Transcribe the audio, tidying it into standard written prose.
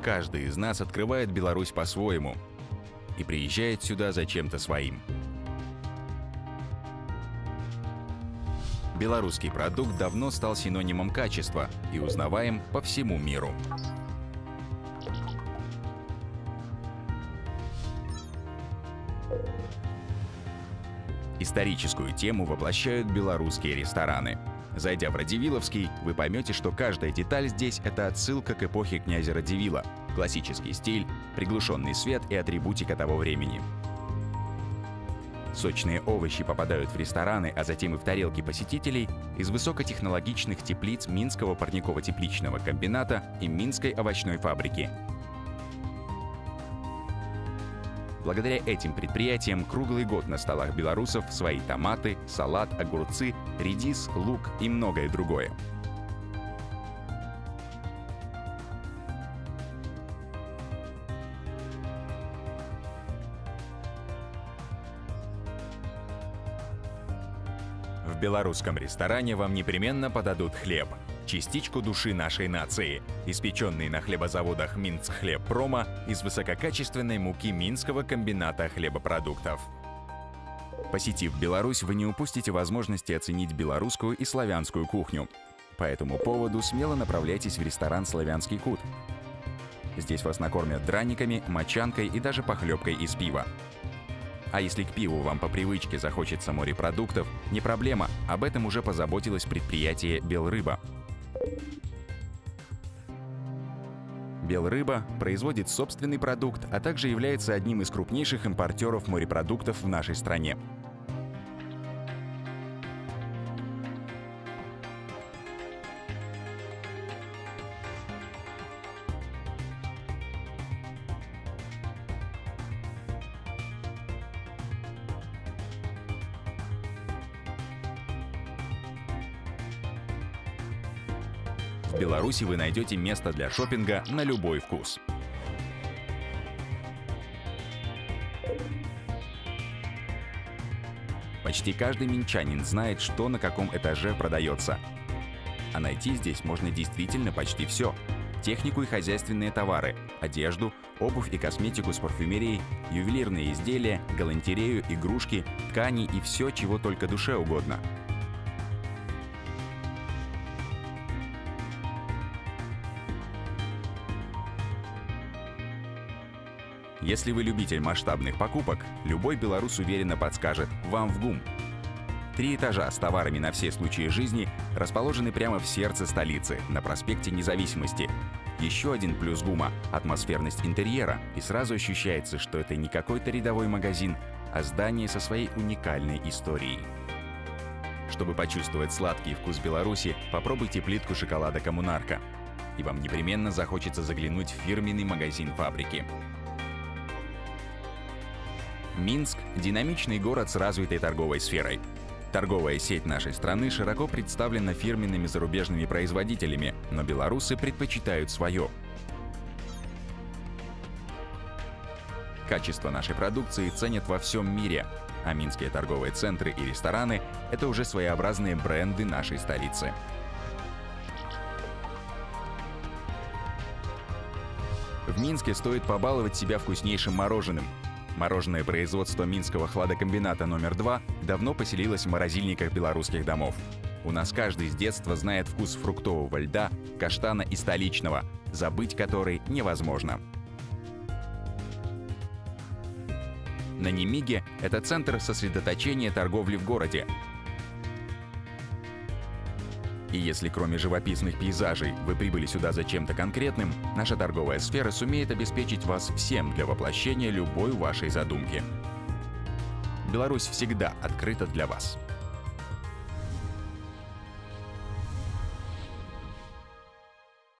каждый из нас открывает Беларусь по-своему и приезжает сюда за чем-то своим. Белорусский продукт давно стал синонимом качества и узнаваем по всему миру. Историческую тему воплощают белорусские рестораны. Зайдя в Радзивилловский, вы поймете, что каждая деталь здесь — это отсылка к эпохе князя Радзивилла, классический стиль, приглушенный свет и атрибутика того времени. Сочные овощи попадают в рестораны, а затем и в тарелки посетителей из высокотехнологичных теплиц Минского парниково-тепличного комбината и Минской овощной фабрики. Благодаря этим предприятиям круглый год на столах белорусов свои томаты, салат, огурцы, редис, лук и многое другое. В белорусском ресторане вам непременно подадут хлеб, частичку души нашей нации, испеченный на хлебозаводах Минскхлебпрома из высококачественной муки Минского комбината хлебопродуктов. Посетив Беларусь, вы не упустите возможности оценить белорусскую и славянскую кухню. По этому поводу смело направляйтесь в ресторан «Славянский кут». Здесь вас накормят драниками, мочанкой и даже похлебкой из пива. А если к пиву вам по привычке захочется морепродуктов, не проблема, об этом уже позаботилось предприятие «Белрыба». «Белрыба» производит собственный продукт, а также является одним из крупнейших импортеров морепродуктов в нашей стране. В Беларуси вы найдете место для шопинга на любой вкус. Почти каждый минчанин знает, что на каком этаже продается. А найти здесь можно действительно почти все. Технику и хозяйственные товары, одежду, обувь и косметику с парфюмерией, ювелирные изделия, галантерею, игрушки, ткани и все, чего только душе угодно. Если вы любитель масштабных покупок, любой белорус уверенно подскажет «вам в ГУМ». 3 этажа с товарами на все случаи жизни расположены прямо в сердце столицы, на проспекте Независимости. Еще один плюс ГУМа — атмосферность интерьера, и сразу ощущается, что это не какой-то рядовой магазин, а здание со своей уникальной историей. Чтобы почувствовать сладкий вкус Беларуси, попробуйте плитку шоколада «Коммунарка». И вам непременно захочется заглянуть в фирменный магазин фабрики. Минск – динамичный город с развитой торговой сферой. Торговая сеть нашей страны широко представлена фирменными зарубежными производителями, но белорусы предпочитают свое. Качество нашей продукции ценят во всем мире, а минские торговые центры и рестораны – это уже своеобразные бренды нашей столицы. В Минске стоит побаловать себя вкуснейшим мороженым. Мороженое производство Минского хладокомбината номер 2 давно поселилось в морозильниках белорусских домов. У нас каждый с детства знает вкус фруктового льда, каштана и столичного, забыть который невозможно. На Немиге – это центр сосредоточения торговли в городе. И если кроме живописных пейзажей вы прибыли сюда за чем-то конкретным, наша торговая сфера сумеет обеспечить вас всем для воплощения любой вашей задумки. Беларусь всегда открыта для вас.